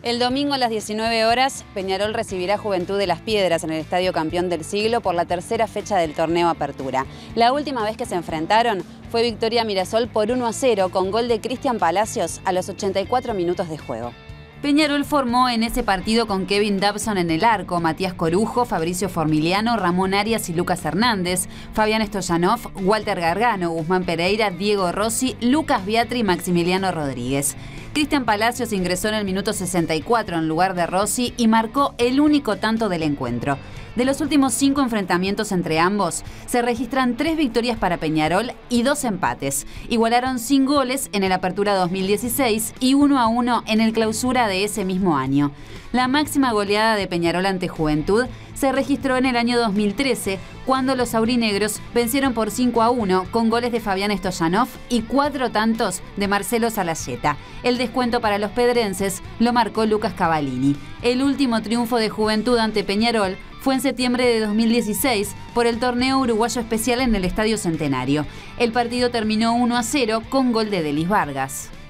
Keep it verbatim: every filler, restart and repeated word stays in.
El domingo a las diecinueve horas, Peñarol recibirá Juventud de Las Piedras en el Estadio Campeón del Siglo por la tercera fecha del torneo Apertura. La última vez que se enfrentaron fue victoria Mirasol por uno a cero con gol de Cristian Palacios a los ochenta y cuatro minutos de juego. Peñarol formó en ese partido con Kevin Dabson en el arco, Matías Corujo, Fabricio Formiliano, Ramón Arias y Lucas Hernández, Fabián Stoyanov, Walter Gargano, Guzmán Pereira, Diego Rossi, Lucas Biatri y Maximiliano Rodríguez. Cristian Palacios ingresó en el minuto sesenta y cuatro en lugar de Rossi y marcó el único tanto del encuentro. De los últimos cinco enfrentamientos entre ambos, se registran tres victorias para Peñarol y dos empates. Igualaron sin goles en el Apertura dos mil dieciséis y uno a uno en el Clausura de ese mismo año. La máxima goleada de Peñarol ante Juventud se registró en el año dos mil trece, cuando los aurinegros vencieron por cinco a uno con goles de Fabián Stoyanov y cuatro tantos de Marcelo Salayeta. El descuento para los pedrenses lo marcó Lucas Cavallini. El último triunfo de Juventud ante Peñarol fue en septiembre de dos mil dieciséis por el torneo uruguayo especial en el Estadio Centenario. El partido terminó uno a cero con gol de Delis Vargas.